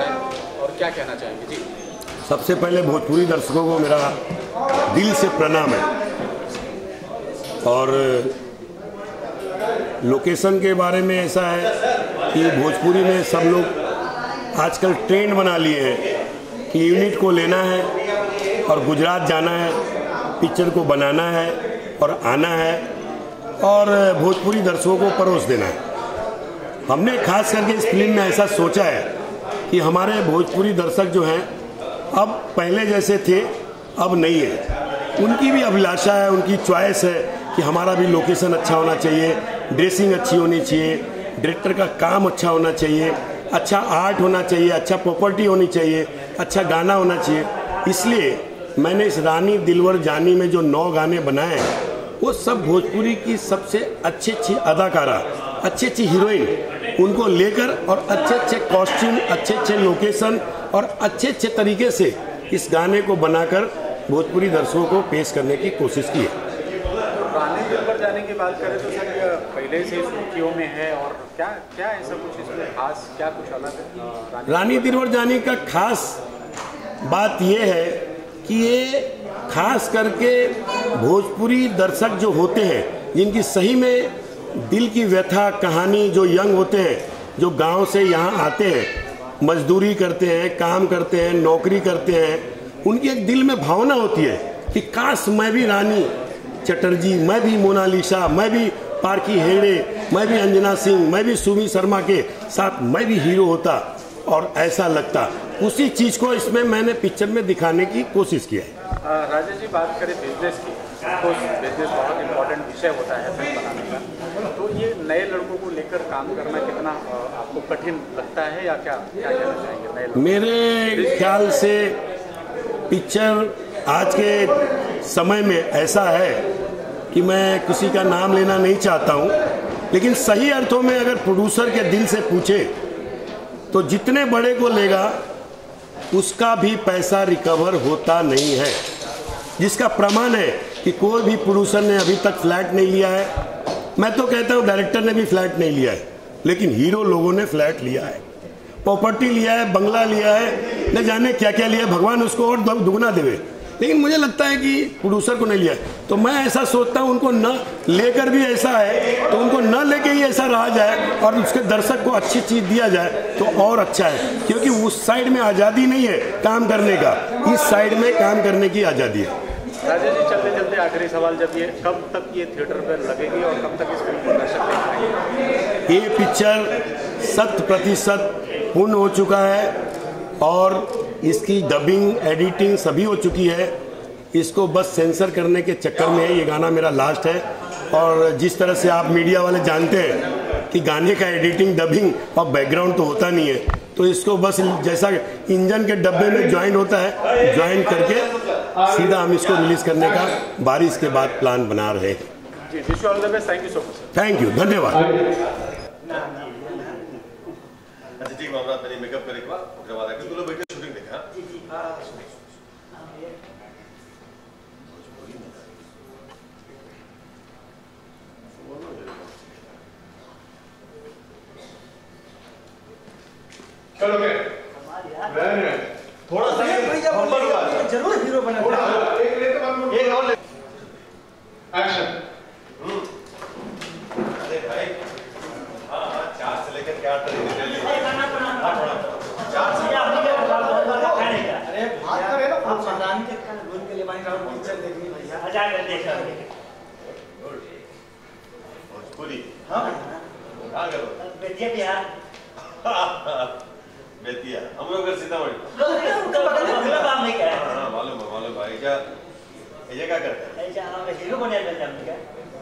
बताएं और क्या कहना चाहेंगे जी? सबसे पहले भोजपुरी दर्शकों को मेरा दिल से प्रणाम है। और लोकेशन के बारे में ऐसा है कि भोजपुरी में सब लोग आजकल ट्रेंड बना लिए हैं कि यूनिट को लेना है और गुजरात जाना है, पिक्चर को बनाना है और आना है और भोजपुरी दर्शकों को परोस देना है। हमने खास करके इस फिल्म में ऐसा सोचा है कि हमारे भोजपुरी दर्शक जो हैं अब पहले जैसे थे अब नहीं है। उनकी भी अभिलाषा है, उनकी चॉइस है कि हमारा भी लोकेशन अच्छा होना चाहिए, ड्रेसिंग अच्छी होनी चाहिए, डायरेक्टर का काम अच्छा होना चाहिए, अच्छा आर्ट होना चाहिए, अच्छा प्रॉपर्टी होनी चाहिए, अच्छा गाना होना चाहिए। इसलिए मैंने इस रानी दिलवर जानी में जो 9 गाने बनाए हैं वो सब भोजपुरी की सबसे अच्छी अच्छी अदाकारा, अच्छी अच्छी हीरोइन उनको लेकर और अच्छे अच्छे कॉस्ट्यूम, अच्छे अच्छे लोकेशन और अच्छे अच्छे तरीके से इस गाने को बनाकर भोजपुरी दर्शकों को पेश करने की कोशिश की है। रानी दिलवर जाने की बात करें तो सर ये पहले से सुर्खियों में है और क्या क्या ऐसा कुछ इसमें खास, क्या कुछ अलग है? रानी दिलवर जाने का खास बात ये है कि ये खास करके भोजपुरी दर्शक जो होते हैं, जिनकी सही में दिल की व्यथा कहानी, जो यंग होते हैं, जो गांव से यहाँ आते हैं, मजदूरी करते हैं, काम करते हैं, नौकरी करते हैं, उनकी एक दिल में भावना होती है कि काश मैं भी रानी चटर्जी, मैं भी मोनालिसा, मैं भी पार्की हेड़े, मैं भी अंजना सिंह, मैं भी सुमी शर्मा के साथ मैं भी हीरो होता और ऐसा लगता। उसी चीज़ को इसमें मैंने पिक्चर में दिखाने की कोशिश की है। राजेश जी, बात करें बिजनेस की, तो बिजनेस बहुत इम्पोर्टेंट विषय होता है फिल्म बनाने का, तो ये नए लड़कों को लेकर काम करना कितना आपको कठिन लगता है या क्या क्या कहना चाहेंगे नए लोग? मेरे ख्याल से पिक्चर आज के समय में ऐसा है कि मैं किसी का नाम लेना नहीं चाहता हूँ, लेकिन सही अर्थों में अगर प्रोड्यूसर के दिल से पूछे तो जितने बड़े को लेगा उसका भी पैसा रिकवर होता नहीं है, जिसका प्रमाण है कि कोई भी प्रोड्यूसर ने अभी तक फ्लैट नहीं लिया है। मैं तो कहता हूँ डायरेक्टर ने भी फ्लैट नहीं लिया है, लेकिन हीरो लोगों ने फ्लैट लिया है, प्रॉपर्टी लिया है, बंगला लिया है, न जाने क्या क्या लिया, भगवान उसको और दुगना देवे, लेकिन मुझे लगता है कि प्रोड्यूसर को नहीं लिया है। तो मैं ऐसा सोचता हूँ उनको न लेकर भी ऐसा है तो उनको न लेके ही ऐसा रहा जाए और उसके दर्शक को अच्छी चीज़ दिया जाए तो और अच्छा है, क्योंकि उस साइड में आज़ादी नहीं है काम करने का, इस साइड में काम करने की आज़ादी है। राजेश जी, चलते चलते आखिरी सवाल, जब ये कब तक ये थिएटर पर लगेगी और कब तक इस फिल्म को दर्शक देख पाएंगे? ये पिक्चर 100% पूर्ण हो चुका है और इसकी डबिंग, एडिटिंग सभी हो चुकी है। इसको बस सेंसर करने के चक्कर में है। ये गाना मेरा लास्ट है और जिस तरह से आप मीडिया वाले जानते हैं कि गाने का एडिटिंग, डबिंग और बैकग्राउंड तो होता नहीं है, तो इसको बस जैसा इंजन के डब्बे में ज्वाइन होता है, ज्वाइन करके सीधा हम इसको रिलीज करने का बारिश के बाद प्लान बना रहे हैं। Thank you so much. Thank you, धन्यवाद। मेकअप करे के बाद आके तुलो बैठे शूटिंग देखा। चलो थोड़ा सा जरूर हीरो बना, एक और एक्शन। अरे भाई, हाँ 4 से लेकर 4 तक भोजपुरी। हाँ बेतिया, बेतिया हम लोग सीतामढ़ी। मालूम भाई, क्या ये क्या करते हैं? हीरो बने क्या?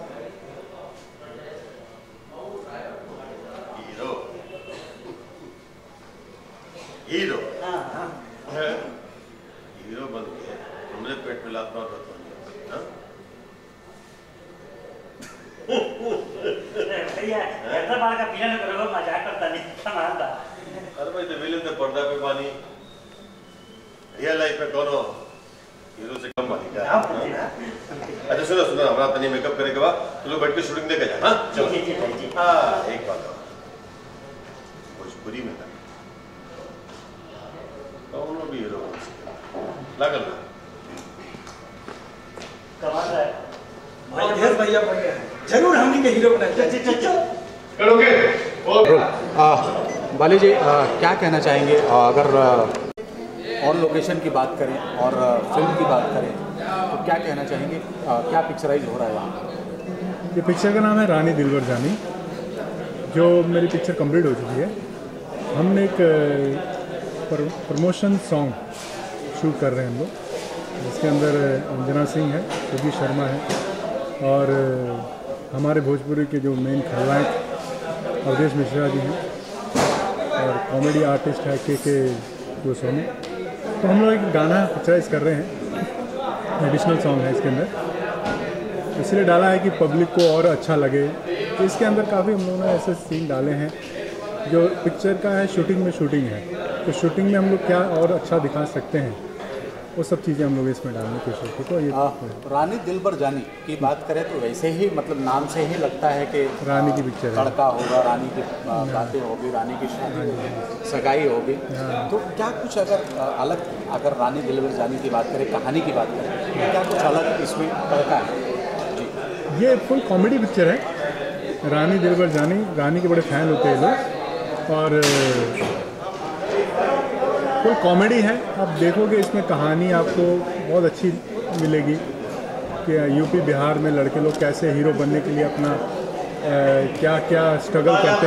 हीरो हीरो बन के हमने पेट में लात मार भैया बार का पीना न करो, मजाक करता नहीं, संभालता। अरे भाई, तो विलेन तो पर्दा पे पानी, रियल लाइफ में कौन हीरो से कम मानी का। अच्छा सुनो हमारा तनी मेकअप करे के बाद तुम लोग बैठ के शूटिंग देखे जाए। हाँ चलो। हाँ एक बात भोजपुरी में भी हीरो बन सके। लागल ना कमाल है भाई भैया बढ़िया जरूर हमनी के हीरो बनाए। बाली जी क्या कहना चाहेंगे अगर ऑन लोकेशन की बात करें और फिल्म की बात करें तो क्या कहना चाहेंगे, क्या पिक्चराइज हो रहा है यहाँ? ये पिक्चर का नाम है रानी दिलबर जानी, जो मेरी पिक्चर कंप्लीट हो चुकी है। हमने एक प्रमोशन सॉन्ग शूट कर रहे हैं हम लोग, जिसके अंदर अंजना सिंह है, योगी शर्मा है और हमारे भोजपुरी के जो मेन खलनायक अवधेश मिश्रा जी हैं और कॉमेडी आर्टिस्ट है के गोस्वामी। तो हम लोग एक गाना पिक्चराइज कर रहे हैं, एडिशनल सॉन्ग है इसके अंदर, इसलिए डाला है कि पब्लिक को और अच्छा लगे। तो इसके अंदर काफ़ी हम लोगों ने ऐसे सीन डाले हैं जो पिक्चर का है, शूटिंग है, तो शूटिंग में हम लोग क्या और अच्छा दिखा सकते हैं, वो सब चीज़ें हम लोग इसमें डालने की कोशिश की। तो ये रानी दिलबर जानी की बात करें तो वैसे ही मतलब नाम से ही लगता है कि रानी की पिक्चर है, लड़का होगा, रानी की बातें होगी, रानी की शादी होगी, सगाई होगी। तो क्या कुछ अगर अगर रानी दिलबर जानी की बात करें, कहानी की बात करें, तो क्या कुछ अलग इसमें तड़का है? जी, ये फुल कॉमेडी पिक्चर है। रानी दिलबर जानी, रानी के बड़े फैन होते हैं लोग और फुल कॉमेडी है। आप देखोगे इसमें कहानी आपको बहुत अच्छी मिलेगी कि यूपी बिहार में लड़के लोग कैसे हीरो बनने के लिए अपना क्या क्या स्ट्रगल करते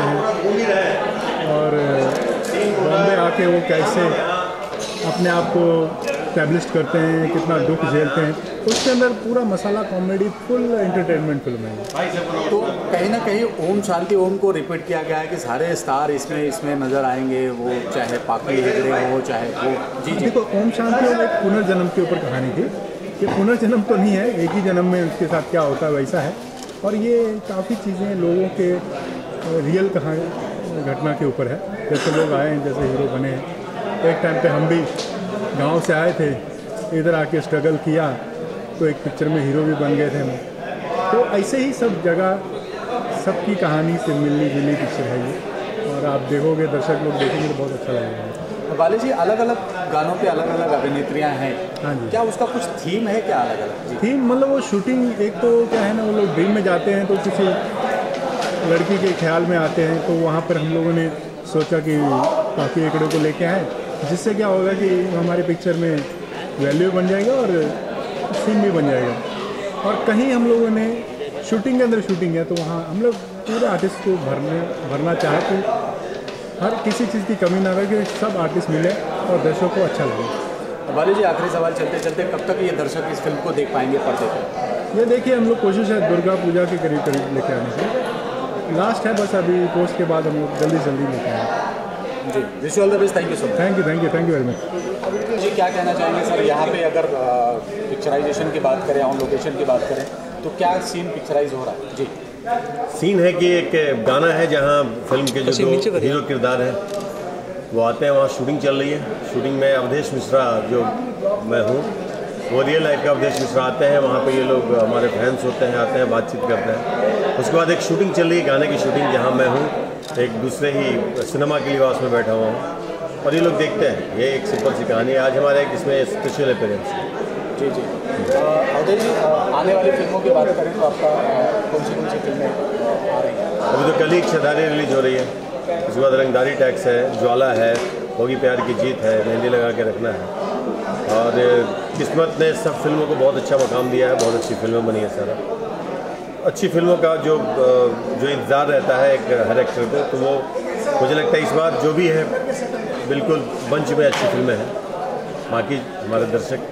हैं और बॉम्बे आके वो कैसे अपने आप को स्टैब्लिश करते हैं, कितना दुख झेलते हैं। उसके अंदर पूरा masala comedy, full entertainment film है। तो कहीं ना कहीं ओम शांति ओम को रिपीट किया गया है कि सारे स्टार इसमें नज़र आएंगे, वो चाहे पाकी हेगड़े हो चाहे वो। जी जी, देखो ओम शांति ओम एक पुनर्जन्म के ऊपर कहानी थी। ये पुनर्जन्म तो नहीं है, एक ही जन्म में उसके साथ क्या होता है वैसा है। और ये काफ़ी चीज़ें लोगों के रियल कहानी घटना के ऊपर है। जैसे लोग आए हैं, जैसे हीरो बने हैं। एक टाइम पे हम भी गांव से आए थे, इधर आके स्ट्रगल किया तो एक पिक्चर में हीरो भी बन गए थे हम। तो ऐसे ही सब जगह सबकी कहानी से मिलनी जुली पिक्चर है ये, और आप देखोगे, दर्शक लोग देखेंगे तो बहुत अच्छा लगेगा। बाली जी अलग अलग गानों पे अलग अलग अभिनेत्रियाँ हैं, हाँ जी। क्या उसका कुछ थीम है क्या अलग अलग? थीम मतलब वो शूटिंग, एक तो क्या है ना, वो लोग ड्रीम में जाते हैं तो किसी लड़की के ख्याल में आते हैं, तो वहाँ पर हम लोगों ने सोचा कि पाकी हेगड़े को लेके आए, जिससे क्या होगा कि हमारी पिक्चर में वैल्यू बन जाएगा और सीन भी बन जाएगा। और कहीं हम लोगों ने शूटिंग के अंदर शूटिंग है तो वहाँ हम लोग पूरे आर्टिस्ट को भरना चाहे तो हर किसी चीज़ की कमी ना रहे, सब आर्टिस्ट मिले और दर्शकों को अच्छा लगे। बाली जी आखिरी सवाल चलते चलते, कब तक ये दर्शक इस फिल्म को देख पाएंगे पर्दे पर? ये देखिए, हम लोग कोशिश है दुर्गा पूजा के करीब लेके आने की, लास्ट है बस। अभी पोस्ट के बाद हम लोग जल्दी लेके आएंगे। जी, wish you all the best, thank you so much. Thank you very much. जी, क्या कहना चाहेंगे सर, यहाँ पे अगर पिक्चराइजेशन की बात करें, ऑन लोकेशन की बात करें, तो क्या सीन पिक्चराइज हो रहा है? जी, सीन है कि एक गाना है जहाँ फिल्म के जो दो हीरो किरदार हैं वो आते हैं, वहाँ शूटिंग चल रही है। शूटिंग में अवधेश मिश्रा जो मैं हूँ, वो रियल लाइफ का अवधेश मिश्रा आते हैं। वहाँ पे ये लोग हमारे फैंस होते हैं, आते हैं, बातचीत करते हैं। उसके बाद एक शूटिंग चल रही है, गाने की शूटिंग, जहाँ मैं हूँ एक दूसरे ही सिनेमा के लिबास में बैठा हुआ हूँ और ये लोग देखते हैं। ये एक सिंपल सी कहानी है। आज हमारा एक इसमें स्पेशल अपीयरेंस है। जी जी। अवधेश जी, आने वाली फिल्मों की बात करें तो आपका कौन सी फिल्में आ रही हैं? अभी तो कल ही इच्छाधारी रिलीज हो रही है, उसके बाद रंगदारी टैक्स है, ज्वाला है, होगी प्यार की जीत है, मेहंदी लगा के रखना है। और किस्मत ने सब फिल्मों को बहुत अच्छा मकाम दिया है, बहुत अच्छी फिल्में बनी है सारा। अच्छी फिल्मों का जो इंतज़ार रहता है एक हर एक्टर को, तो वो मुझे लगता है इस बार जो भी है बिल्कुल बंच में अच्छी फिल्में हैं। बाकी हमारे दर्शक।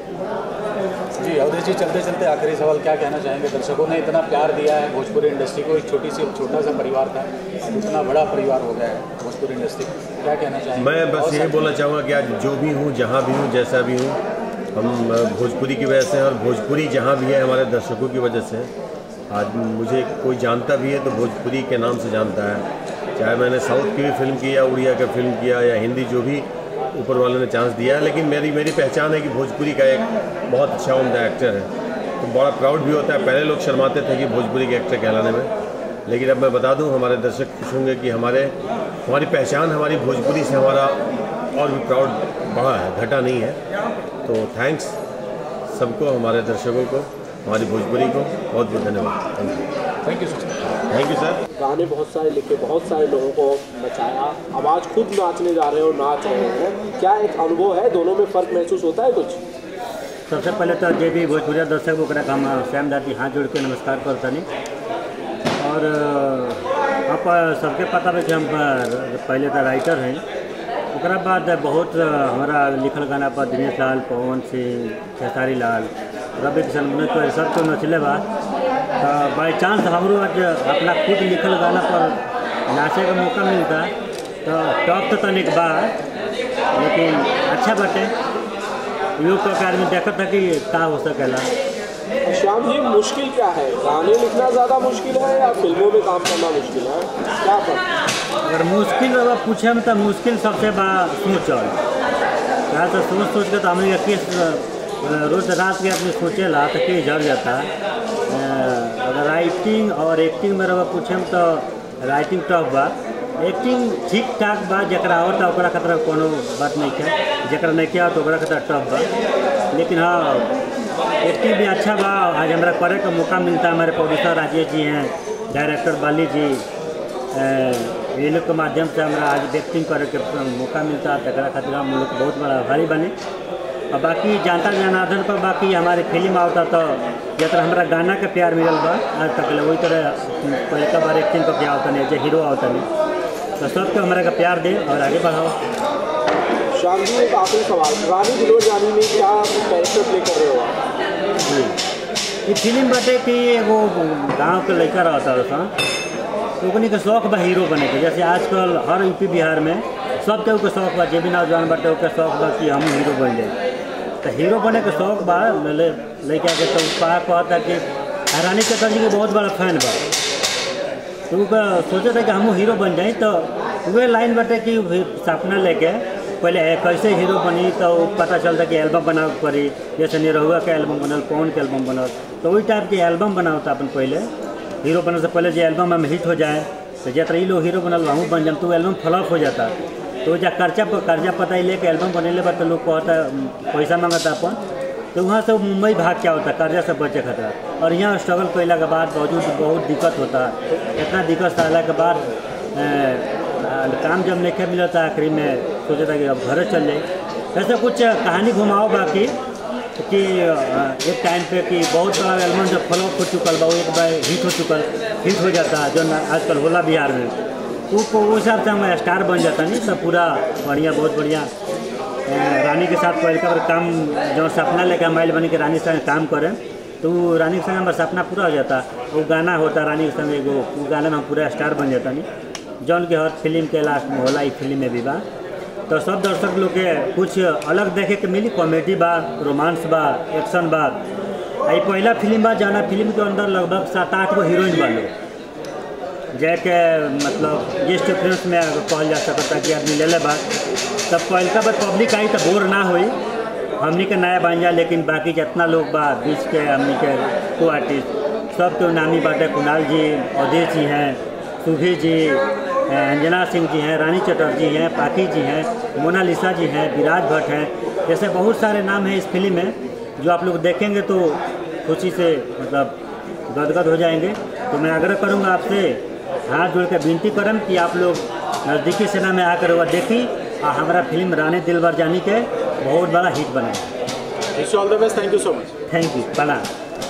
जी, अवधेश जी चलते चलते आखिरी सवाल, क्या कहना चाहेंगे? दर्शकों ने इतना प्यार दिया है भोजपुरी इंडस्ट्री को, एक छोटा सा परिवार था, इतना बड़ा परिवार हो गया है भोजपुरी इंडस्ट्री, क्या कहना चाहेंगे? मैं बस यही बोलना चाहूँगा कि आज जो भी हूँ, जहाँ भी हूँ, जैसा भी हूँ, हम भोजपुरी की वजह से, और भोजपुरी जहाँ भी है हमारे दर्शकों की वजह से। आज मुझे कोई जानता भी है तो भोजपुरी के नाम से जानता है, चाहे मैंने साउथ की भी फिल्म की या उड़िया का फिल्म किया या हिंदी, जो भी ऊपर वाले ने चांस दिया है। लेकिन मेरी पहचान है कि भोजपुरी का एक बहुत अच्छा उम्दा एक्टर है, तो बड़ा प्राउड भी होता है। पहले लोग शर्माते थे कि भोजपुरी के एक्टर कहलाने में, लेकिन अब मैं बता दूं, हमारे दर्शक खुश होंगे कि हमारी पहचान हमारी भोजपुरी से, हमारा और भी प्राउड बढ़ा है, घटा नहीं है। तो थैंक्स सबको, हमारे दर्शकों को, हमारी भोजपुरी को बहुत बहुत धन्यवाद। Thank you sir. Thank you sir. गाने बहुत सारे लिखे, बहुत सारे लोगों को नचाया, अब आज खुद नाचने जा रहे हो, नाच रहे हैं, क्या एक अनुभव है, दोनों में फ़र्क महसूस होता है कुछ? सबसे पहले तो जे भी भोजपुरी दर्शक ओकरा हम श्याम दादी हाथ जोड़ के नमस्कार करतनी। और आप सबके पता है कि हम पहले तो राइटर हैं, ओकरा बाद बहुत हमारा लिखल गाना पर दिनेश लाल, पवन सिंह, खेसारी लाल, रवि किशन, मनोज तिवारी सब तो नचले बा। तो बाई चांस हमरो आज अपना खुद लिखल गाना पर नाचे का मौका मिलता तो टॉप तो तनिक बा, लेकिन अच्छा बाटे। यूँ तो आदमी देखा था कि का हो सकेला। श्याम जी, मुश्किल क्या है, गाने लिखना ज़्यादा मुश्किल है या फिल्मों में काम करना मुश्किल है, क्या फर्क? अगर मुश्किल अगर पूछे में तो मुश्किल सबसे बड़ा सोचल, क्या तो सोच के तो हमें किस रोज रात के आदमी सोचेला तो कि झड़ जाता। अगर राइटिंग और एक्टिंग में अगर पूछे में तो राइटिंग टफ बा, एक्टिंग ठीक ठाक बा, जरा होता ओकरा खतरा कोनो बात नहीं है, जरा नहीं किया तो ओकरा खतरा टफ बा। लेकिन हाँ, एक्टिंग भी अच्छा बा। आज हमारा करे का मौका मिलता है, हमारे प्रोड्यूसर राजेश जी हैं, डायरेक्टर बाली जी, ये लोग के माध्यम से हमारा आज एक्टिंग करे के मौका मिलता है, तकरा खातिर हम लोग बहुत बड़ा आभारी बने। और बाकी जानता जनार्दन पर बाकी हमारी फिल्म आता तो जरा हमारा गाना के प्यार मिलल बा आज तक, वही तरह पहले का बार एक्टिंग का प्यार होता नहीं, जो हीरो होता नहीं, तो सबके हमारे का प्यार दे और आगे बढ़ाओ। श्याम जी, एक आखिरी सवाल, रानी दिलवर जानी में क्या कैरेक्टर प्ले कर रहे हो आप? ये फिल्म बाटे कि वो गांव के लड़का रहता है, तो उन्हीं के शौक बा हीरो बने के। जैसे आजकल हर यूपी बिहार में सब के शौक बा, जे भी नौजवान बाटे ओके शौक बा कि हम हीरो बन जाए। तो हीरो बने के शौक बा लड़का के, तो कहता कि रानी चटर जी के बहुत बड़ा फैन बा, तो वो सोचा था कि हम हीरो बन जाए। तो वे लाइन बाटे कि सपना लेके पहले कैसे हीरो बनी, तो पता चलता कि एल्बम बनावे पड़ी, जैसे निरहुआ के एल्बम बनल, पवन के एल्बम बनल, तो वही टाइप के एल्बम बनाता अपन पहले हीरो बनने से पहले, जो एल्बम में हिट हो जाए तो जरा ये लोग हीरो बनल वहाँ बन जाए, तो एल्बम फ्लॉप हो जाता। तो जब कर्जा पता ही लेके एल्बम बनेले बा, तो लोग कहता पैसा मांगता अपन, तो वहाँ से मुंबई भाग क्या होता कर्जा से बचे खतरा। और यहाँ स्ट्रगल कैला के बाद बहुत दिक्कत होता, इतना दिक्कत सहला के बाद काम जब नहीं मिलता, आखिरी में सोचा था कि अब घर चल जाए। ऐसे कुछ कहानी घुमाओ बाकी कि एक टाइम पे कि बहुत बड़ा एल्बम जब फ्लॉप हो चुकल बा, एक बार हिट हो जाता जो आजकल होला बिहार में, तो उस हिसाब से हम स्टार बन जाता नहीं। तो पूरा बढ़िया, बहुत बढ़िया रानी के साथ पहले का काम जो सपना लेकर हम आइल बनी कि रानी संग काम करें, तो रानी के संग हमारा सपना पूरा हो जाता। वो गाना होता रानी के संग एगो, वो गाना में हम पूरा स्टार बन जाता नहीं, जौन के हर फिल्म के लास्ट में होला, ई फिल्म में भी बा। तो सब दर्शक लोग के कुछ अलग देखे के मिली, कॉमेडी बा, रोमांस बा, एक्शन बा। ये पहला फिल्म बा जाना फिल्म के अंदर लगभग 7-8 गो हीरोइन बा लोग, जैके मतलब गेस्ट अपियरेंस में कहल जा सकता कि आदमी ले ले बा। तब पहलका बार पब्लिक आई तो बोर ना हुई, हमनी के नया बन जा, लेकिन बाकी जितना लोग बा बीच के हमनी के को आर्टिस्ट सब तो नामी बाटे, कुणाल जी, अवधेश जी हैं, सुभी जी, अंजना सिंह जी हैं, रानी चटर्जी हैं, पाखी जी हैं, मोनालिसा जी हैं, विराज भट्ट हैं, जैसे बहुत सारे नाम हैं इस फिल्म में, जो आप लोग देखेंगे तो खुशी से मतलब गदगद हो जाएंगे। तो मैं आग्रह करूंगा आपसे, हाथ जोड़ के विनती करम कि आप लोग नज़दीकी सेना में आकर वह देखी और हमारा फिल्म रानी दिलबर जानी के बहुत बड़ा हिट बनाए। Wish all the best, thank you so much. Thank you, प्रणाम।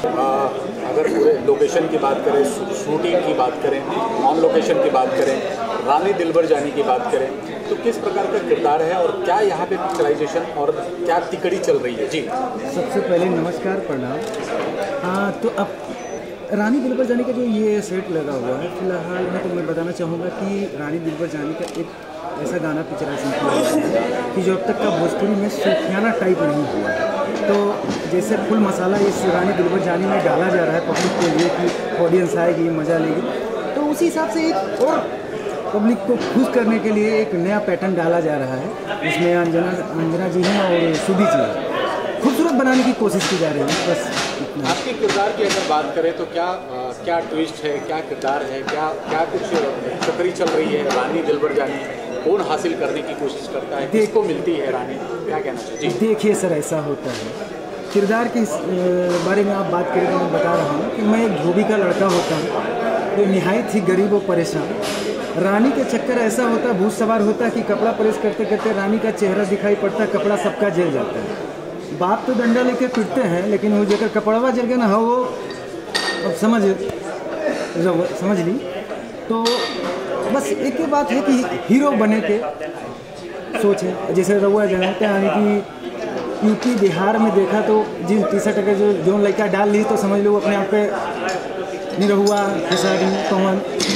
अगर पूरे लोकेशन की बात करें, शूटिंग की बात करें, ऑन लोकेशन की बात करें, रानी दिलबर जानी की बात करें, तो किस प्रकार का किरदार है और क्या यहाँ पे पिक्चराइजेशन और क्या तिकड़ी चल रही है? जी, सबसे पहले नमस्कार, प्रणाम। हाँ, तो अब रानी दिलबर जानी का जो ये सेट लगा हुआ है फिलहाल में, तो मैं बताना चाहूँगा कि रानी दिलबर जानी का एक ऐसा गाना पिक्चराइजेशन किया है कि जो अब तक का भोजपुरी में सूफियाना टाइप नहीं हुआ है। तो जैसे फुल मसाला इस रानी दिलबर जानी में डाला जा रहा है पब्लिक के लिए कि ऑडियंस आएगी, मज़ा लेगी, तो उसी हिसाब से एक और पब्लिक को खुश करने के लिए एक नया पैटर्न डाला जा रहा है। इसमें अंजना जी हैं और सुभी जी हैं, खूबसूरत बनाने की कोशिश की जा रही है। बस इतना। आपके किरदार की अगर बात करें तो क्या ट्विस्ट है, क्या किरदार है, क्या कुछ चक्री चल रही है रानी दिलबर जानी कौन हासिल करने की कोशिश करता है, किसको मिलती है रानी, क्या कहना चाहिए? जी देखिए सर, ऐसा होता है किरदार के बारे में आप बात करें तो मैं बता रहा हूँ कि मैं एक धोबी का लड़का होता हूँ जो निहायत ही गरीब और परेशान। रानी के चक्कर ऐसा होता, भूत सवार होता कि कपड़ा प्रेस करते करते रानी का चेहरा दिखाई पड़ता, कपड़ा सबका जल जाता है। बाप तो डंडा लेके पीटते हैं, लेकिन वो जगह कपड़वा जल गया ना, हाँ वो अब समझ ली। तो बस एक ही बात है कि हीरो बने के सोच है। जैसे रउआ जानते हैं कि यूपी बिहार में देखा तो जींस टी शर्ट अगर जो लड़का डाल ली तो समझ लो अपने आप पे निरहुआ खेसारी पवन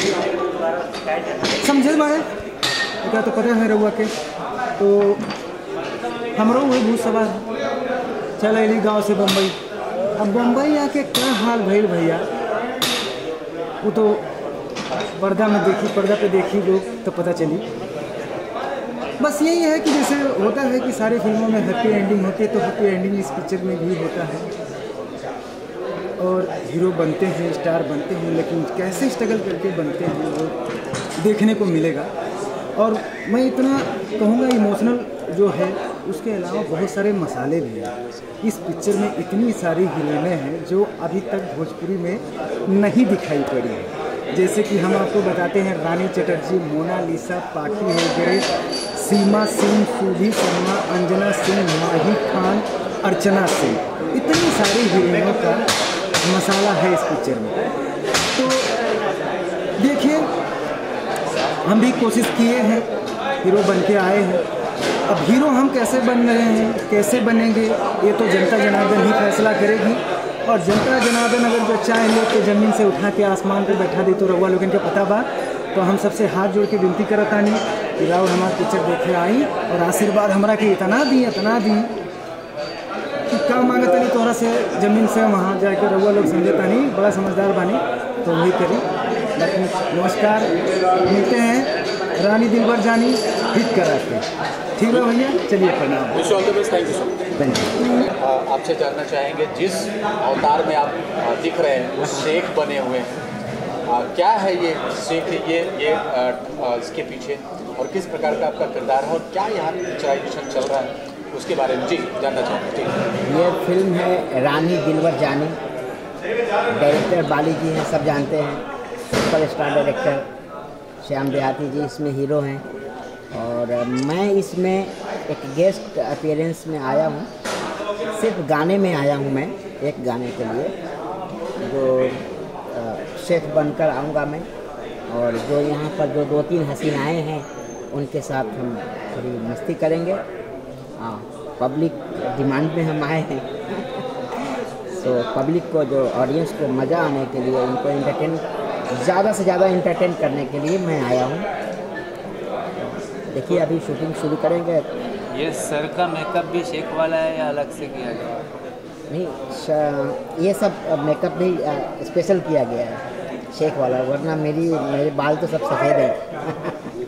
समझे भाई क्या तो पता है रहुआ के। तो हमरो वही भूत सवार चल अली गाँव से बम्बई। अब बम्बई आके क्या हाल भइल भैया, वो तो पर्दा पे देखी लोग तो पता चली। बस यही है कि जैसे होता है कि सारी फिल्मों में हैप्पी एंडिंग होती है, तो हैप्पी एंडिंग इस पिक्चर में भी होता है। और हीरो बनते हैं, स्टार बनते हैं, लेकिन कैसे स्ट्रगल करके बनते हैं वो देखने को मिलेगा। और मैं इतना कहूँगा इमोशनल जो है, उसके अलावा बहुत सारे मसाले भी हैं इस पिक्चर में। इतनी सारी हीरोइनें हैं जो अभी तक भोजपुरी में नहीं दिखाई पड़ी है। जैसे कि हम आपको बताते हैं, रानी चटर्जी, मोनालिसा, पार्टी वगैरह, सीमा सिंह, सुधी शर्मा, अंजना सिंह, माही खान, अर्चना सिंह, इतनी सारी हीरोइनों का मसाला है इस पिक्चर में। तो देखिए, हम भी कोशिश किए हैं, हीरो बन के आए हैं। अब हीरो हम कैसे बन रहे हैं, कैसे बनेंगे, ये तो जनता जनार्दन ही फैसला करेगी। और जनता जनार्दन अगर जो चाहे ले तो ज़मीन से उठा के आसमान पे बैठा दी तो रउआ लोगन के पता बा। तो हम सबसे हाथ जोड़ के विनती करत तानी कि राउर हमारे पिक्चर देखे आई और आशीर्वाद हमरा के इतना दी कि का मांगत नहीं तोहरा से ज़मीन से वहाँ जाके रउआ लोग समझता नहीं, बड़ा समझदार बानी तो वही करी। नमस्कार, मिलते हैं रानी दिलबर जानी हिट करा के। ठीक है भैया, चलिए प्रणाम। Wish all the best, thank you so much. आपसे जानना चाहेंगे, जिस अवतार में आप दिख रहे हैं वो शेख बने हुए हैं, क्या है ये शेख, ये इसके पीछे और किस प्रकार का आपका किरदार है और क्या यहाँ पिक्चराइजेशन चल रहा है उसके बारे में जी जानना चाहूँगा। जी, ये फिल्म है रानी दिलबर जानी, डायरेक्टर बाली जी हैं, सब जानते हैं, सुपर स्टार डायरेक्टर श्याम देहाती जी इसमें हीरो हैं। और मैं इसमें एक गेस्ट अपीयरेंस में आया हूँ, सिर्फ गाने में आया हूँ मैं, एक गाने के लिए जो शेफ बनकर आऊँगा मैं। और जो यहाँ पर जो 2-3 हसीनाएँ हैं उनके साथ हम थोड़ी मस्ती करेंगे। हाँ, पब्लिक डिमांड में हम आए हैं सो पब्लिक को, जो ऑडियंस को मज़ा आने के लिए, उनको एंटरटेन, ज़्यादा से ज़्यादा एंटरटेन करने के लिए मैं आया हूँ। देखिए अभी शूटिंग शुरू करेंगे। ये सर का मेकअप भी शेख वाला है या अलग से किया गया? नहीं, ये सब मेकअप भी स्पेशल किया गया है शेख वाला, वरना मेरे बाल तो सब सफ़ेद हैं।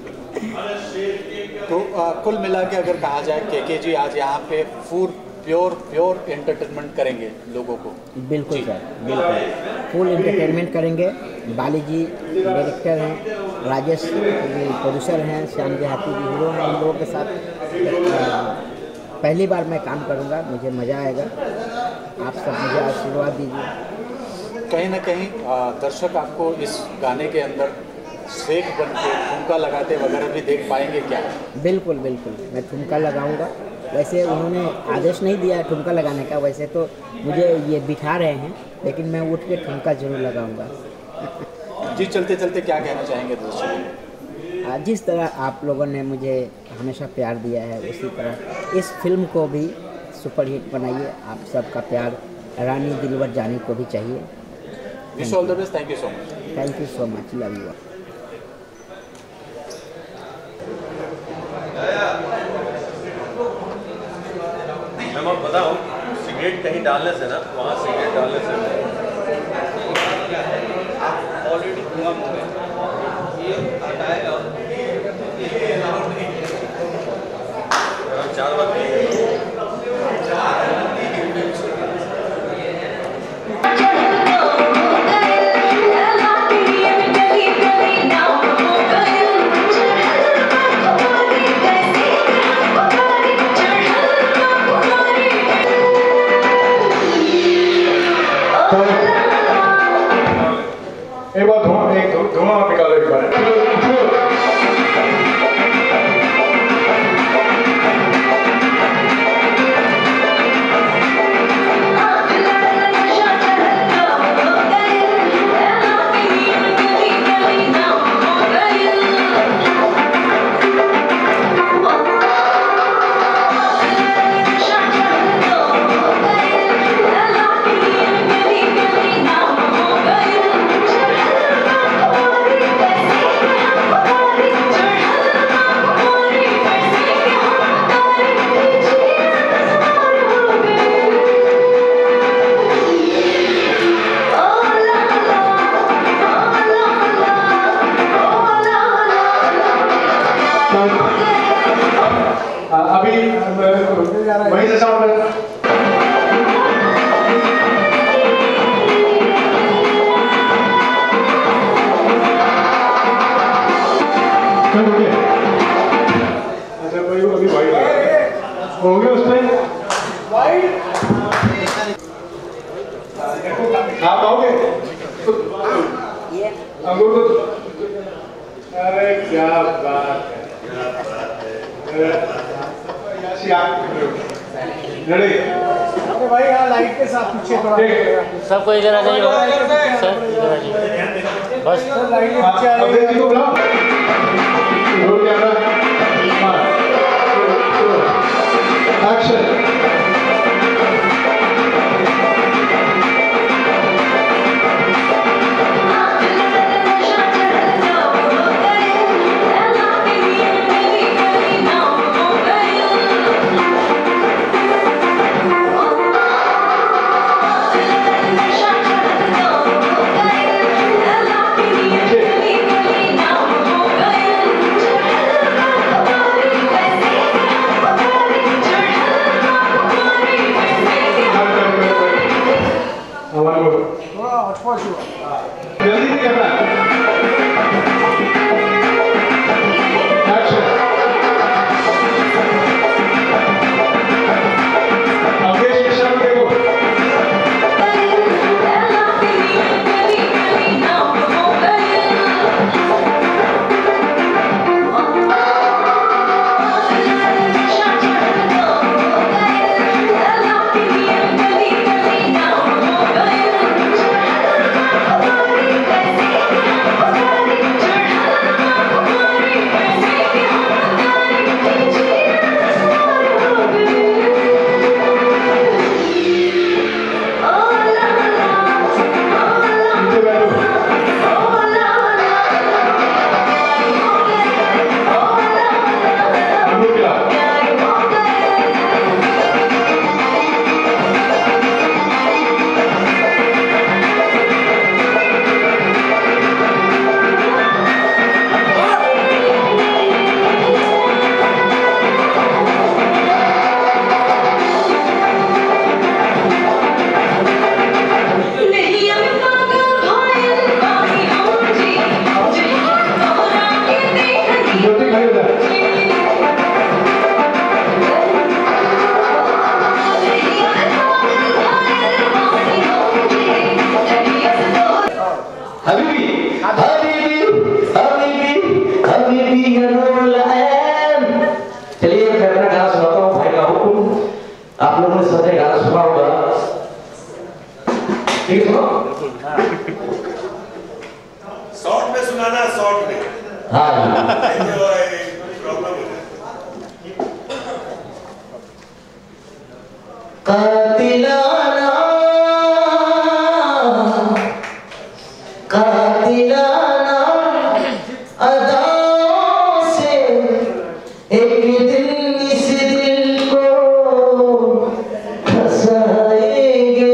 तो कुल मिला के अगर कहा जाए के जी आज यहाँ पे प्योर एंटरटेनमेंट करेंगे लोगों को। बिल्कुल सर, बिल्कुल फुल एंटरटेनमेंट करेंगे। बाली जी डायरेक्टर हैं, राजेश जी प्रोड्यूसर हैं, श्याम देहाती जी हीरो हैं। इन लोगों के साथ पहली बार मैं काम करूंगा, मुझे मज़ा आएगा। आप सब मुझे आशीर्वाद दीजिए। कहीं ना कहीं दर्शक आपको इस गाने के अंदर शेख बन के ठुमका लगाते वगैरह भी देख पाएंगे क्या? बिल्कुल बिल्कुल, मैं ठुमका लगाऊंगा। वैसे उन्होंने आदेश नहीं दिया है ठुमका लगाने का, वैसे तो मुझे ये बिठा रहे हैं, लेकिन मैं उठ के ठुमका जरूर लगाऊंगा। जी, चलते चलते क्या कहना चाहेंगे दर्शक? जिस तरह आप लोगों ने मुझे हमेशा प्यार दिया है, उसी तरह इस फिल्म को भी सुपरहिट बनाइए। आप सबका प्यार रानी दिलबर जानी को भी चाहिए। Wish all the best, thank you so much. Thank you so much, love you. मैं आपको बताऊं, सिगरेट कहीं डालने से ना, वहाँ सिगरेट डालने से ऑलरेडी धुआं हो गया, ये हटाएगा 4 बार। वहीं से साउंड अच्छा भाई अभी वाइट हो गया उसमें वाइट आप आओगे अंगूर को अरे क्या बात है अरे भाई यहाँ लाइट के साथ पीछे थोड़ा सबको इधर आ जाइए सर, इधर आ जाइए बस लाइट पीछे आ रही है। एक्शन जल्दी नहीं करना एक्शन अवधेश की शर्म देखो चलिए मैं अपना गाना सुनाता हूँ भाई का हुक्म आप लोगों ने सबने गाना सुना होगा ठीक है शॉर्ट में सुनाना शॉर्ट में हाँ प्रॉब्लम कातिलाना कातिलाना अदाओं से एक दिन इस दिल को हंसाएंगे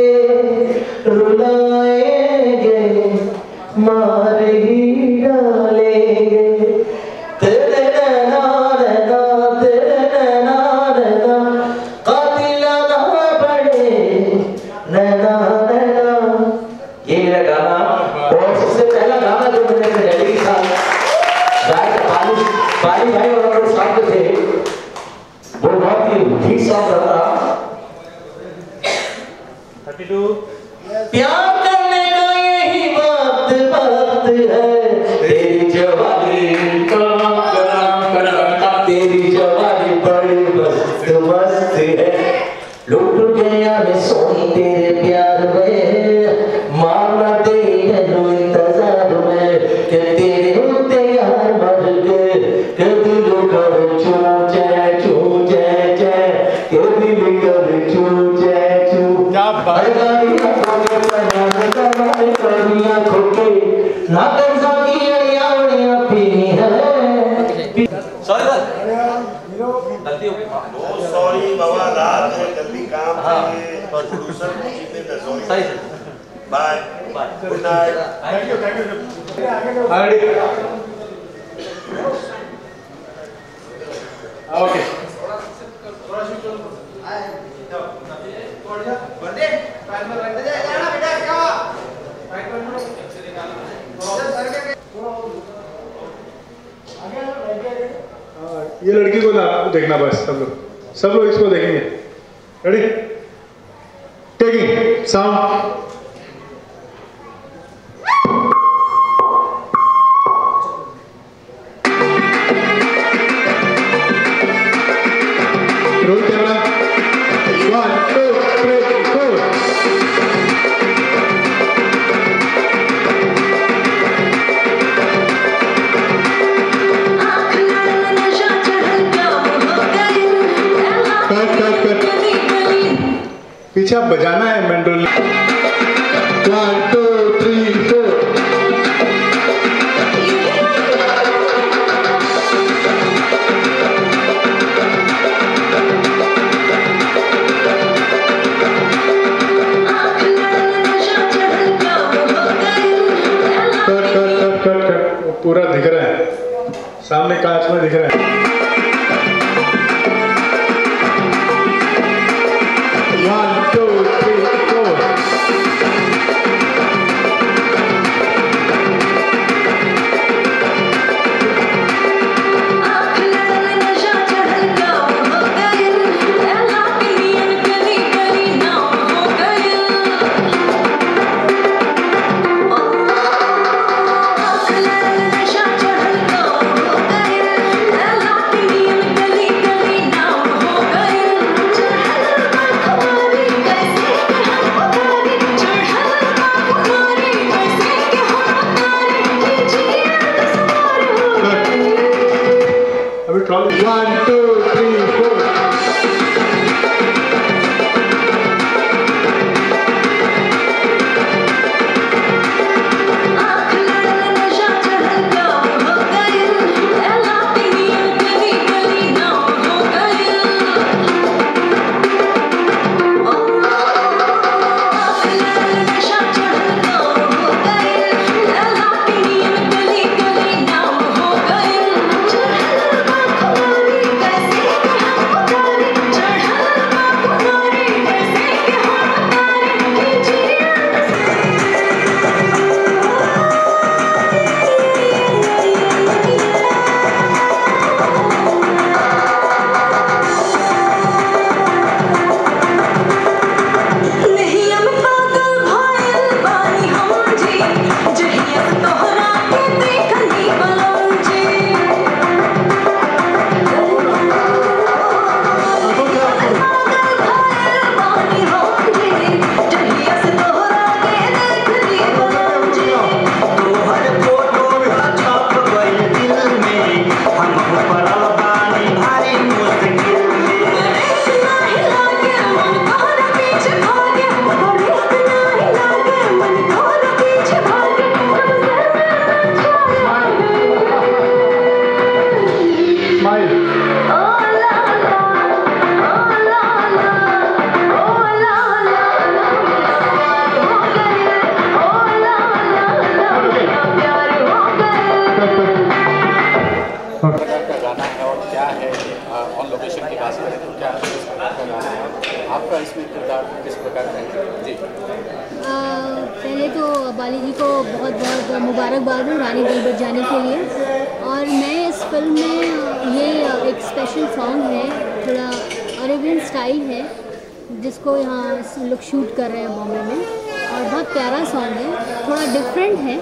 रुलाएंगे मार ही डालेंगे तेरे नैना नैना तेरे नैना नैना कातिलाना बड़े नैना नैना ये है गाना और सबसे पहला गाना जो मैंने डैडी के साथ गाया बाली भाई और साथ थे वो बहुत ही ठीक सॉन्ग रहा 32 प्यार करने का यही वक्त वक्त है तेरी जवानी तेरी जवानी बड़ी मस्त मस्त है लुट गया मैं सोनी तेरे प्यार में मारना तेरी है इंतजार में कि तेरे होते यार मर के दिल कर चू चे के दिल कर चू क्या बात ना कंसा की यावड़ियां पीनी है सॉरी गलती हो गई सॉरी बाबा रात है जल्दी काम चाहिए producer sorry bye good night thank you okay ये लड़की को ना देखना बस, सब लोग इसको देखेंगे। Ready, taking sound. Roll camera, 1 2 3 4। पीछे आप बजाना है मैंडोलिन। 1 2 3 4। कट पूरा दिख रहा है, सामने कांच में दिख रहा है। 1 2 3 4। अभी 1 2 3 4। आपका इसमें किरदार किस प्रकार का है? जी पहले तो बाली जी को बहुत बहुत मुबारकबाद हूँ रानी दिलबर जानी के लिए। और मैं इस फिल्म में ये एक स्पेशल सॉन्ग है, थोड़ा अरेबियन स्टाइल है जिसको यहाँ लोग शूट कर रहे हैं बॉम्बे में, और बहुत प्यारा सॉन्ग है, थोड़ा डिफरेंट है।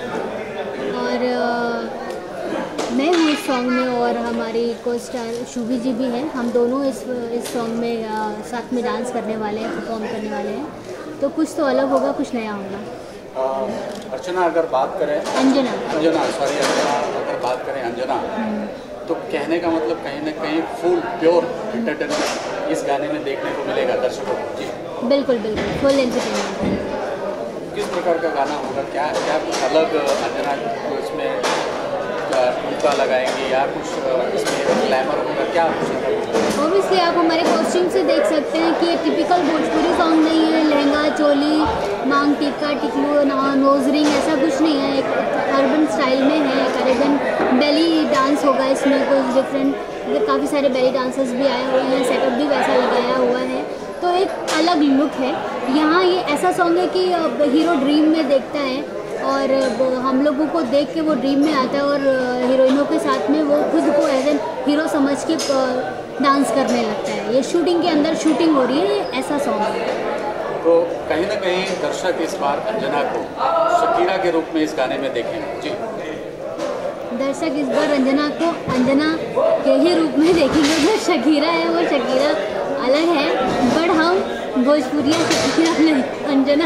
और मैं हूँ इस सॉन्ग में और हमारी को स्टार शुभी जी भी हैं। हम दोनों इस सॉन्ग में साथ में डांस करने वाले हैं, परफॉर्म करने वाले हैं। तो कुछ तो अलग होगा, कुछ नया होगा। अर्चना अगर बात करें, अंजना सॉरी अर्चना अगर बात करें अंजना, तो कहने का मतलब कहीं ना कहीं फुल प्योर एंटरटेनमेंट इस गाने में देखने को मिलेगा दर्शकों को। जी बिल्कुल बिल्कुल फुल एंटरटेनमेंट। किस प्रकार का गाना होगा, क्या क्या कुछ अलग अंजना को इसमें उनका लगाएंगे या कुछ इसमें ग्लैमर होगा, क्या कुछ? ऑब्वियसली आप हमारे कॉस्ट्यूम से देख सकते हैं कि ये टिपिकल भोजपुरी सॉन्ग नहीं है। लहंगा चोली मांग टिक्का टिकलू नोज रिंग ऐसा कुछ नहीं है, एक अर्बन स्टाइल में है। एक अरेबियन बेली डांस होगा इसमें, कुछ डिफरेंट काफ़ी सारे बेली डांसर्स भी आए हुए हैं, सेटअप भी वैसा लगाया हुआ है, तो एक अलग लुक है। यहाँ ये ऐसा सॉन्ग है कि हीरो ड्रीम में देखता है और हम लोगों को देख के वो ड्रीम में आता है और हीरोइनों के साथ में वो खुद को एज एन हीरो समझ के डांस करने लगता है। ये शूटिंग के अंदर शूटिंग हो रही है, ये ऐसा सॉन्ग है। तो कहीं ना कहीं दर्शक इस बार अंजना को शकीरा के रूप में इस गाने में देखेंगे जी। दर्शक इस बार अंजना को अंजना के ही रूप में देखेंगे। जो शकीरा है वो शकीरा अलग है, बट हम भोजपुरिया शकीरा नहीं, अंजना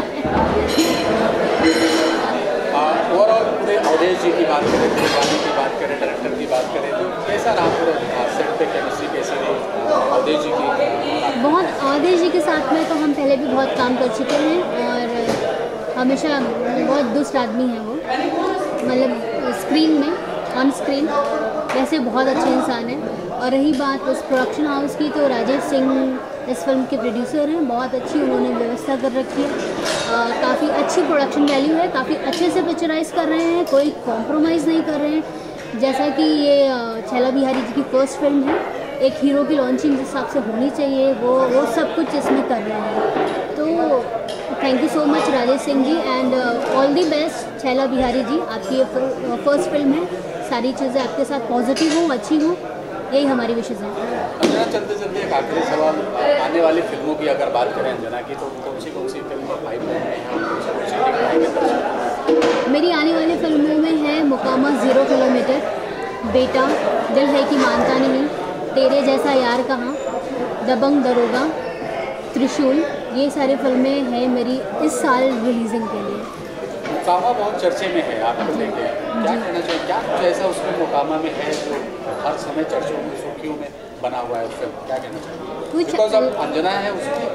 ओवरऑल पूरे अवधेश जी की बात करें, पूरे गाने की बात करें, डायरेक्टर की बात करें, तो कैसा रहा पूरा सेट पे केमिस्ट्री कैसी रही अवधेश जी की? बहुत अवधेश जी के साथ में तो हम पहले भी बहुत काम कर चुके हैं और हमेशा बहुत दुष्ट आदमी है वो, मतलब स्क्रीन में ऑन स्क्रीन वैसे बहुत अच्छे इंसान है। और रही बात उस प्रोडक्शन हाउस की, तो राजेश सिंह इस फिल्म के प्रोड्यूसर हैं, बहुत अच्छी उन्होंने व्यवस्था कर रखी है, काफ़ी अच्छी प्रोडक्शन वैल्यू है, काफ़ी अच्छे से पिक्चराइज कर रहे हैं, कोई कॉम्प्रोमाइज़ नहीं कर रहे हैं। जैसा कि ये छैला बिहारी जी की फर्स्ट फिल्म है, एक हीरो की लॉन्चिंग जिस हिसाब से होनी चाहिए वो सब कुछ इसमें कर रहे हैं। तो thank you so much Rajesh Singh ji and all the best Chhaila Bihari ji. आपकी ये फर्स्ट फिल्म है, सारी चीज़ें आपके साथ पॉजिटिव हो, अच्छी हो, यही हमारी विशेष है। अंजना, चलते चलते एक आखिरी सवाल, आने वाली फिल्मों की अगर बात करें अंजना की, तो कौन सी फिल्म पाइपलाइन में है और कौन सी दिखाएंगे? मेरी आने वाली फिल्मों में है मुकामा 0 किलोमीटर, बेटा, दिल है कि मानता नहीं, तेरे जैसा यार कहाँ, दबंग दरोगा, त्रिशूल, ये सारी फिल्में हैं मेरी इस साल रिलीजिंग के लिए। मुकामा बहुत चर्चे में है आपको लेके, क्या कहना चाहिए, क्या कुछ ऐसा उसमें मुकामा में है जो हर समय चर्चों में सुर्खियों में बना हुआ है उस फिल्म, क्या कहना चाहिए? बिकॉज अब अंजना है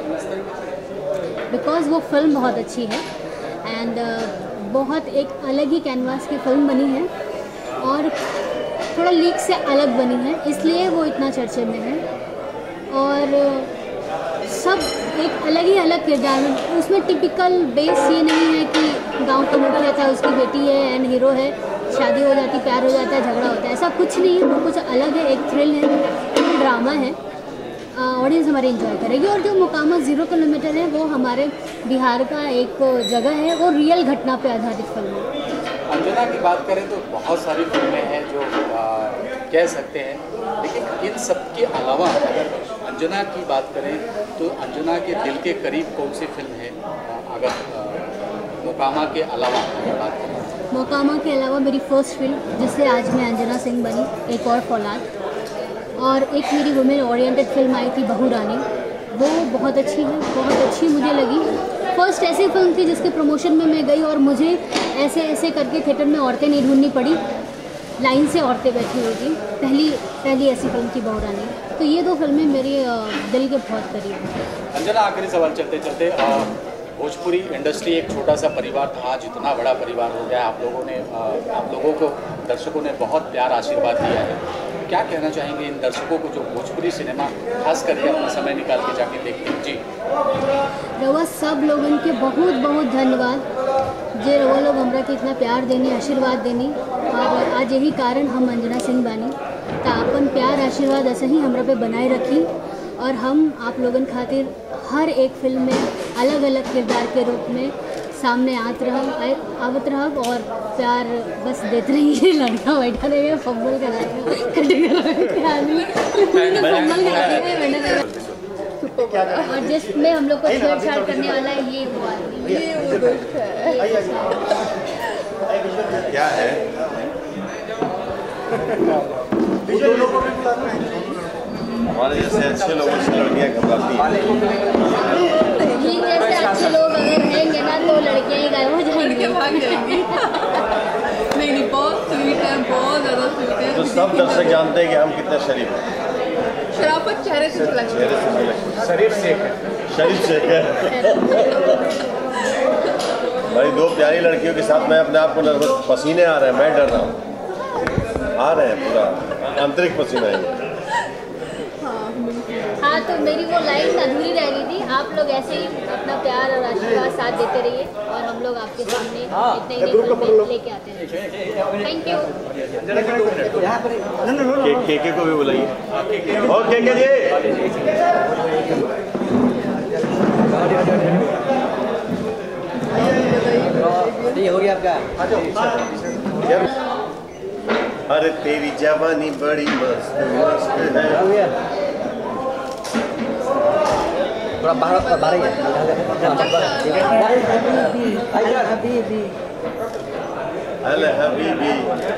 उसमें, बिकॉज वो फिल्म बहुत अच्छी है एंड बहुत एक अलग ही कैनवास की फिल्म बनी है और थोड़ा लीक से अलग बनी है, इसलिए वो इतना चर्चे में है। और सब एक अलग किरदार में, उसमें टिपिकल बेस ये नहीं है कि गांव का मुखिया था, उसकी बेटी है एंड हीरो है, शादी हो जाती, प्यार हो जाता है, झगड़ा होता है, ऐसा कुछ नहीं है। वो कुछ अलग है, एक थ्रिल है, एक ड्रामा है, ऑडियंस हमारे एंजॉय करेगी। और जो मुकामा 0 किलोमीटर है वो हमारे बिहार का एक जगह है, वो रियल घटना पे आधारित फिल्म है। अंजना की बात करें तो बहुत सारी फिल्में हैं जो कह सकते हैं, लेकिन इन सब के अलावा अगर अंजना की बात करें तो अंजना के दिल के करीब कौन सी फिल्म है अगर मुकामा के अलावा बात करें? मुकामा के अलावा मेरी फर्स्ट फिल्म जिससे आज मैं अंजना सिंह बनी, एक और फौलाद, और एक मेरी वुमेन ओरिएंटेड फिल्म आई थी बहू रानी, वो बहुत अच्छी है, बहुत अच्छी मुझे लगी। फर्स्ट ऐसी फिल्म थी जिसके प्रमोशन में मैं गई और मुझे ऐसे करके थिएटर में औरतें नहीं ढूंढनी पड़ी, लाइन से औरतें बैठी हुई थी, पहली ऐसी फिल्म थी बहू रानी। तो ये 2 फिल्में मेरे दिल के बहुत करीब हैं। अंजना, आखिरी सवाल चलते चलते, भोजपुरी इंडस्ट्री एक छोटा सा परिवार था, आज इतना बड़ा परिवार हो गया। आप लोगों को दर्शकों ने बहुत प्यार आशीर्वाद दिया है, क्या कहना चाहेंगे इन दर्शकों को जो भोजपुरी सिनेमा खास करके अपना समय निकाल के जाके देखते हैं? जी रवा सब लोगन के बहुत बहुत धन्यवाद जे रवा लोग हमरा के इतना प्यार देनी, आशीर्वाद देनी, और आज यही कारण हम अंजना सिंह बानी। तो अपन प्यार आशीर्वाद ऐसे ही हमरा पे बनाए रखी और हम आप लोगन खातिर हर एक फिल्म में अलग अलग किरदार के रूप में सामने आवत रहब और प्यार बस देते रहिए। लड़का बैठा रहिए, फम्बल और जिसमें हम लोग को छेड़छाड़ करने वाला है ये वो आदमी, क्या है? हमारे जैसे अच्छे लोगों से लड़कियाँ घबराती हैं। ये जैसे अच्छे लोग अगर रहेंगे ना तो लड़कियाँ ही गायब हो जाएंगी। नहीं, बहुत स्वीट है, बहुत ज़्यादा स्वीट है। तो सब दर्शक जानते हैं कि हम कितने शरीफ हैं। शराफत चेहरे से लगती है, शरीफ शेख है। भाई 2 प्यारी लड़कियों के साथ मैं अपने आप को नर्वस, पसीने आ रहे हैं, मैं डर रहा हूँ, आ रहे हैं, पूरा आंतरिक पसीना है। हाँ, तो मेरी वो लाइन अधूरी रह गई थी, आप लोग ऐसे ही अपना प्यार और आशीर्वाद साथ देते रहिए और हम लोग आपके सामने इतने ही फिल्में लेके आते हैं। Thank you. के को भी बुलाइए और के जी ये हो गया आपका। अरे तेरी जवानी बड़ी मस्त मस्त है। थोड़ा बाहर ही है। अल हबीबी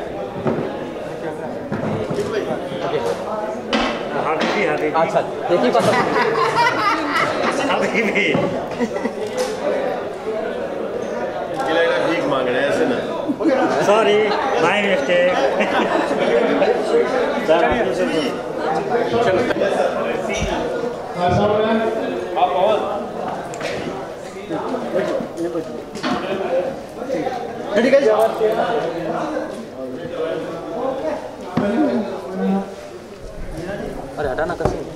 अच्छा देखिए हबीबी भीख मांग रहे हैं ऐसे ना। Sorry my mistake. अरे हटा ना कैसे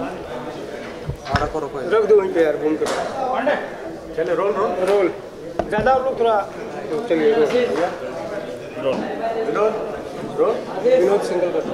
रख दो वहीं पे यार, घूम कर चले। रोल रोल रोल ज़्यादा आप लोग थोड़ा चलिए। विनोद सिंगल कर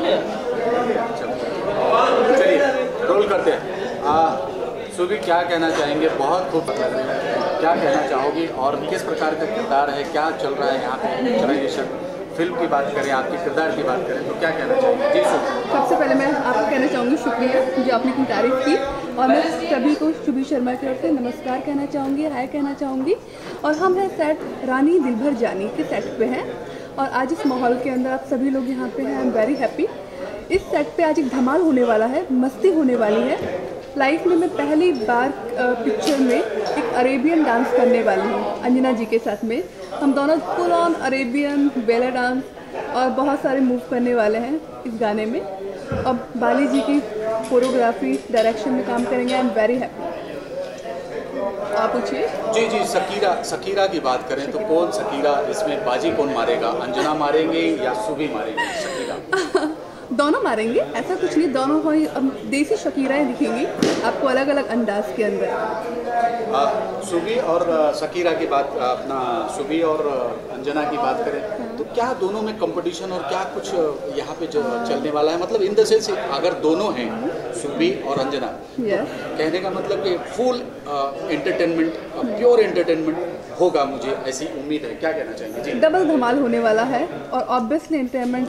चलिए रोल करते हैं। सुबी क्या कहना चाहेंगे? बहुत खूब लग रहे हैं, क्या कहना चाहोगी और किस प्रकार का किरदार है, क्या चल रहा है यहाँ पे पिक्चराइजेशन? फिल्म की बात करें, आपके किरदार की बात करें तो क्या कहना चाहेंगे? जी सुबी। सबसे पहले मैं आपको कहना चाहूँगी शुक्रिया जो आपने इतनी तारीफ़ की, और मैं सभी को शुभी शर्मा की ओर से नमस्कार कहना चाहूँगी, हाय कहना चाहूँगी। और हम हैं सेट रानी दिलभर जानी के सेट पे हैं और आज इस माहौल के अंदर आप सभी लोग यहाँ पे हैं। I am very happy. इस सेट पे आज एक धमाल होने वाला है, मस्ती होने वाली है। लाइफ में मैं पहली बार पिक्चर में एक अरेबियन डांस करने वाली हूँ अंजना जी के साथ में। हम दोनों full on Arabian belly dance और बहुत सारे मूव करने वाले हैं इस गाने में। अब बाली जी की कोरियोग्राफी डायरेक्शन में काम करेंगे। I am very happy. आप पूछिए। जी सकीरा की बात करें तो कौन सकीरा इसमें बाजी कौन मारेगा? अंजना मारेंगे या सुबी मारेंगे? सकीरा दोनों मारेंगे, ऐसा कुछ नहीं। दोनों को ही देसी शकीराएँ दिखेंगी आपको अलग अलग अंदाज के अंदर। सुबी और सकीरा की बात, अपना सुबी और अंजना की बात करें तो क्या दोनों में कंपटीशन और क्या कुछ यहाँ पे जो चलने वाला है? मतलब इन द सेंस अगर दोनों हैं सुबी और अंजना, कहने का मतलब कि फुल एंटरटेनमेंट, प्योर एंटरटेनमेंट होगा, मुझे ऐसी उम्मीद है। क्या कहना चाहेंगे? जी डबल धमाल होने वाला है और ऑब्वियसली एंटरटेनमेंट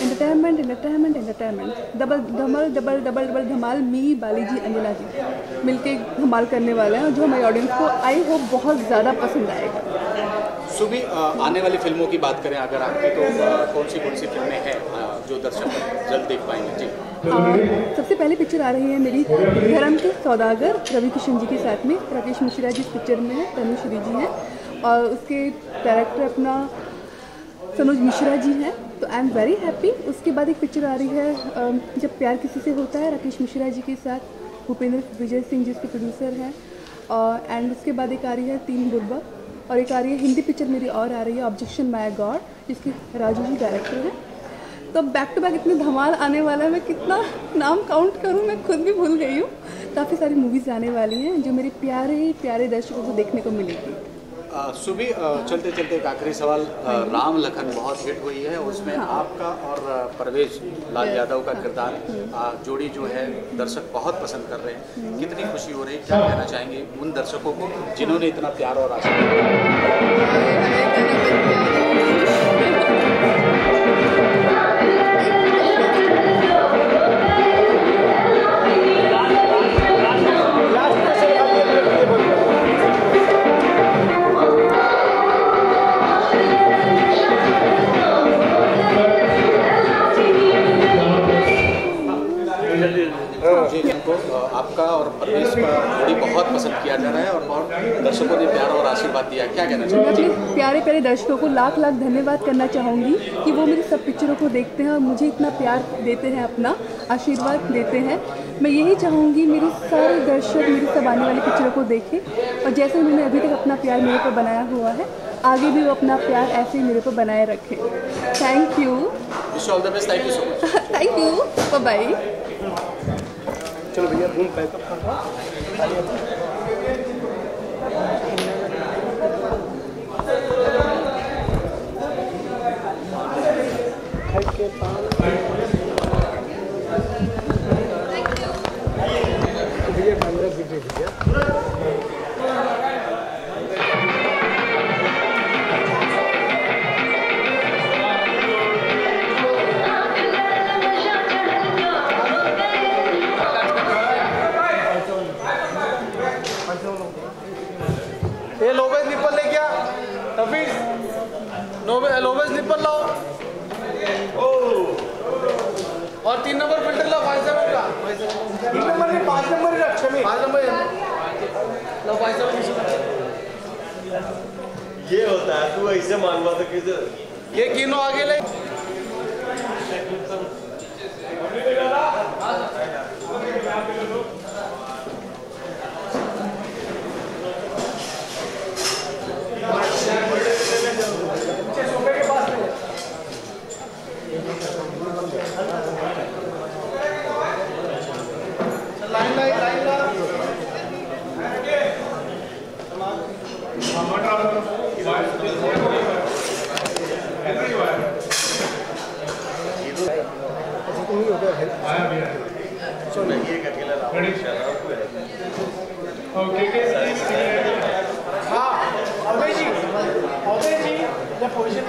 डबल धमाल, डबल डबल डबल धमाल। मी बाली जी अंजना जी मिलके धमाल करने वाले हैं और जो हमारे ऑडियंस को आई होप बहुत ज़्यादा पसंद आएगा। सुबी आने वाली फिल्मों की बात करें अगर आपकी तो कौन सी फिल्में हैं जो दर्शक जल्द देख पाएंगे? जी सबसे पहले पिक्चर आ रही है मेरी धर्म के सौदागर रवि किशन जी के साथ में। राकेश मिश्रा जी इस पिक्चर में है, तनुश्री जी हैं और उसके डायरेक्टर अपना सनोज मिश्रा जी हैं। तो आई एम वेरी हैप्पी। उसके बाद एक पिक्चर आ रही है जब प्यार किसी से होता है, राकेश मिश्रा जी के साथ भूपेंद्र विजय सिंह जिसके प्रोड्यूसर हैं। एंड उसके बाद एक आ रही है तीन बुरबा और एक आ रही है हिंदी पिक्चर मेरी और आ रही है ऑब्जेक्शन माय गॉड जिसके राजू जी डायरेक्टर हैं। तो बैक टू बैक इतने धमाल आने वाला है, मैं कितना नाम काउंट करूं मैं खुद भी भूल गई हूँ। काफ़ी सारी मूवीज़ आने वाली हैं जो मेरे प्यारे प्यारे दर्शकों को देखने को मिलेगी। सुबी चलते चलते एक आखिरी सवाल, राम लखन बहुत हिट हुई है, उसमें आपका और परवेज लाल यादव का किरदार जोड़ी जो है दर्शक बहुत पसंद कर रहे हैं। कितनी खुशी हो रही है, क्या कहना चाहेंगे उन दर्शकों को जिन्होंने इतना प्यार और आशीर्वाद? आपका और परवेश का जोड़ी बहुत पसंद किया जा रहा है और बहुत दर्शकों ने प्यार और आशीर्वाद दिया, क्या कहना चाहिए? मैं अपने प्यारे प्यारे दर्शकों को लाख लाख धन्यवाद करना चाहूँगी कि वो मेरी सब पिक्चरों को देखते हैं और मुझे इतना प्यार देते हैं, अपना आशीर्वाद देते हैं। मैं यही चाहूँगी मेरे सारे दर्शक मेरी सब आने वाली पिक्चरों को देखें और जैसे उन्होंने अभी तक अपना प्यार मेरे पर बनाया हुआ है आगे भी वो अपना प्यार ऐसे ही मेरे पर बनाए रखें। Thank you. Wish all the best. Thank you so much. Thank you. Bye bye. चलो भैया रूम पैकअप कर ये लोबेस निप्पल ले क्या तफीज लोबेस निप्पल लाओ और 3 नंबर फिल्टर लाओ 5-7 का 3 नंबर नहीं 5 नंबर ही रख शमी 5 नंबर लो 5-7 ये होता है, तू ऐसे मानवा तो किसे ये किनो आगे ले सोफे के पास लाइन पोजीशन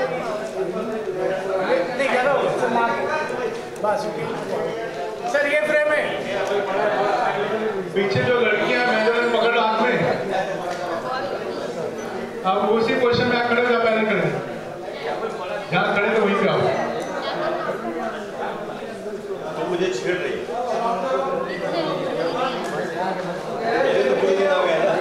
नहीं करो बस सर ये फ्रेम है पीछे जो लड़कियां मेजरमेंट पकड़ हाथ में आप उसी पोजीशन में खड़े हो, पहले खड़े जहाँ खड़े तो वहीं पे आओ। तो मुझे छेड़ रही है मेरे तो कोई नहीं आ गया ना।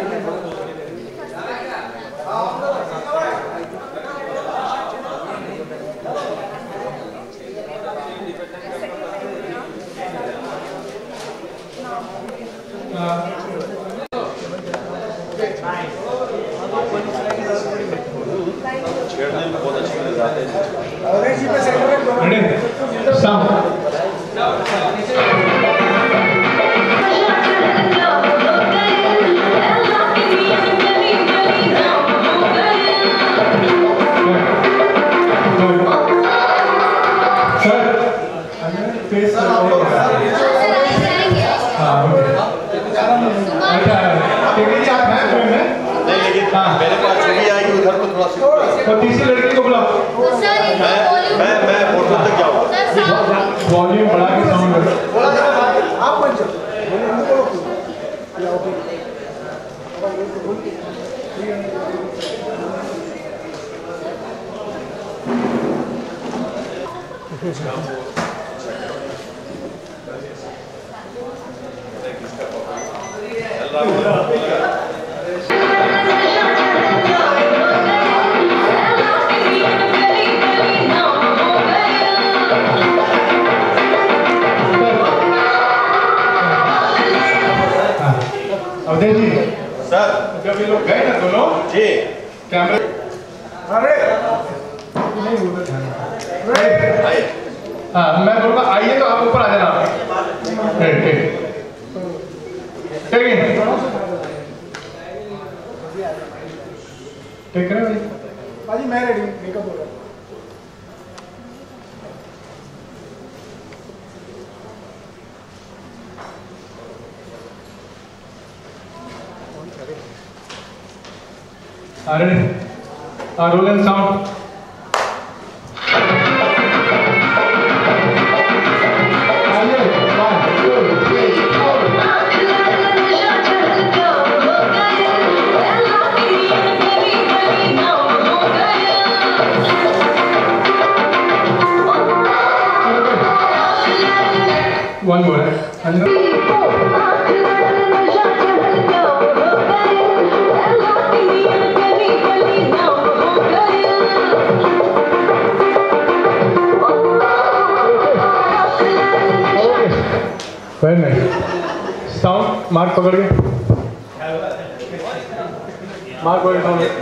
छेड़ने में बहुत अच्छी नजर आते हैं। मेरे पास छवि आएगी उधर को थोड़ा सा और तीसरी लड़की को बुलाओ। मैं फोटो तक जाऊंगा। वॉल्यूम बढ़ा के साउंड करो। आप बन जाओ अवधेश जी सर जब ये लोग गए ना दोनों जी कैमरे अरे हाँ मैं बोलूँगा आइए तो आप ऊपर आ जाना। ठीक ठीक ठीक ठीक है भाई भाजी मैं रेडी मेकअप हो रहा है। Roll and sound. One more. Very nice. Sound, mark पकड़ के. Mark पकड़ के sound.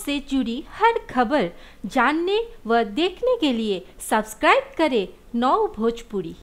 से जुड़ी हर खबर जानने व देखने के लिए सब्सक्राइब करें 9 भोजपुरी।